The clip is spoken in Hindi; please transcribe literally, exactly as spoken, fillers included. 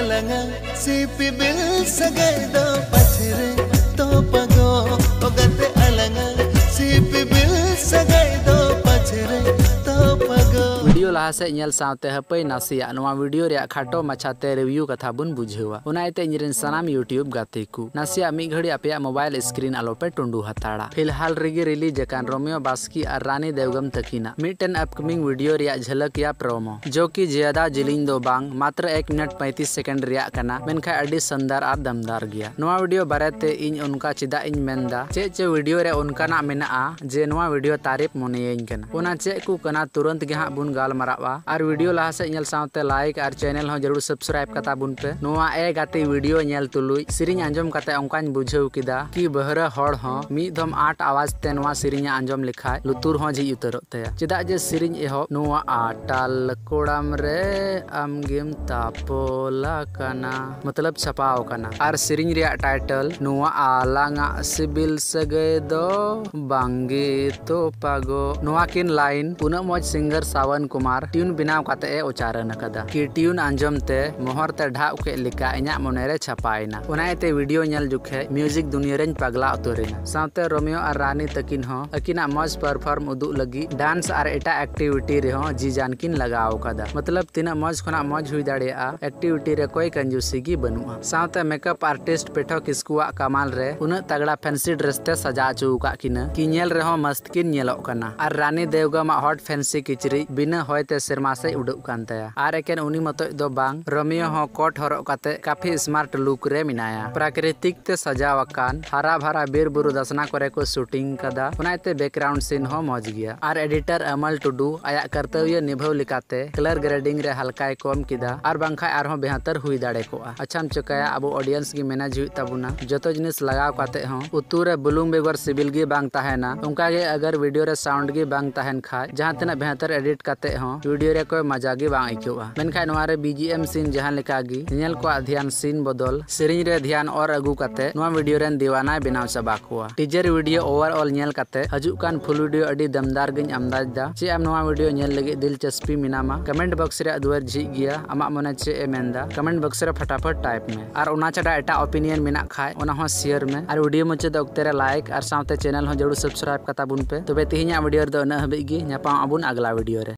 alanga sipi bil sagai do pachre to pago ogate alanga sipi bil sagai do pachre to pago video लहा से ñel सावते हपई नासिया नवा वीडियो रे खाटो मछाते रिव्यू कथा बुन बुझेवा उनाइते इनरेन सनाम यूट्यूब गाते को नासिया मी घड़ी अपया मोबाइल स्क्रीन आलोपे टुंडू हताड़ा फिलहाल रेगे रिलीज अकान रोमियो बास्की और रानी देवगम तकीना मिटन अपकमिंग वीडियो रे झलक या प्रोमो जो कि ज्यादा जिलिंग दो बांग मात्र एक मिनट पैंतीस सेकंड रे कना मेनखा अडी संदार और दमदार गया नवा वीडियो बारेते इन उनका चिदा इन मेंदा चे चे वीडियो रे उनका ना मेना जे नवा वीडियो तारीफ मोनेयन कना ओना चे को कना तुरंत गे हां बुन गाल मरावा और वीडियो लहा से ñel सावते लाइक और चैनल हो जरूर सब्सक्राइब कता बुन पे नोआ ए गाते वीडियो ñel तुलुई सिरिंग आंजम कते अंकान बुझेव किदा कि बहरा हड़ हो मी धम आठ आवाज ते नोआ सिरिंग आंजम लिखाय लुतुर हो जी उतरत ते चिदा जे सिरिंग एहो नोआ आटाल कोड़ाम रे आमगेम तापोला कना मतलब छपाव कना और सिरिंग रे टाइटल नोआ आलांगा सिबिल सगे दो बांगे तो पागो नोआ किन लाइन पुना मौज सिंगर सावन कुमार ट्यून बिनाव काते ए उच्चारण कदा कि ट्यून आंजम ते मोहर ते ढाव के लिका इना मोनेरे छपाइना उनाइते वीडियो ñel जुखे म्यूजिक दुनिया रेन पगला उतरेना सावते रोमियो और रानी तकिन हो अकिना मौज परफॉर्म उदु लगी डांस और एटा एक्टिविटी रे हो जी जानकिन लगाव कदा मतलब तिना मौज खना मौज हुई दाड़िया एक्टिविटी रे कोई कंजूसी गी बनुआ सावते मेकअप आर्टिस्ट पेठो किस्कुआ कमाल रे उन तगड़ा फैंसी ड्रेस ते सजा चुका किना कि ñel रे हो मस्त किन ñelok कना और रानी देवगम हॉट फैंसी किचरी बिना होयते शर्मा से उडुक कान तया आर एकेन उनी मतो दो बांग रोमियो हो कोट हरो काते काफी स्मार्ट लुक रे मिनाया प्राकृतिक ते सजावकान हरा भरा बीर बुरु दसना करे को शूटिंग कदा उनाइते बैकग्राउंड सीन हो मौज गया और एडिटर अमल टुडू आया कर्तव्य निभाव लिकाते कलर ग्रेडिंग रे हल्काय कम किदा और बांखा आर हो बेहतर हुई दाड़े कोआ अच्छाम चकाया अब ऑडियंस की मैनेज हुई तबुना जतो जिनिस लगाव काते हो उतु रे बुलुंग बेगर सिबिल गी बांग ताहेना उनका गे अगर वीडियो रे साउंड गी बांग ताहेन खा जहां तना बेहतर एडिट काते हो वीडियो रे कोई मजा गी बांग आइकोआ मेनखा नोआ रे बीजीएम सीन जहां लेका गी ñel को ध्यान सीन बदल सिरिंग रे ध्यान और अगु काते नोआ वीडियो रेन दीवाना बनाव चबा कोआ टीजर वीडियो ओवरऑल ñel काते हजु कान फुल वीडियो अडी दमदार गिन अंदाज दा चे आम नोआ वीडियो ñel लगे दिलचस्पी मिनामा कमेंट बॉक्स रे दुवर झी गया आमा मने चे ए मेंदा कमेंट बॉक्स रे फटाफट टाइप में और उना चडा एटा ओपिनियन मिना खाय ओना हो शेयर में और वीडियो मुचाद ओक्ते रे लाइक और सावते चैनल हो जरूर सब्सक्राइब कता बुन पे तबे तिहिना वीडियो रे दो न हबे गी न्यापा अबुन अगला वीडियो रे।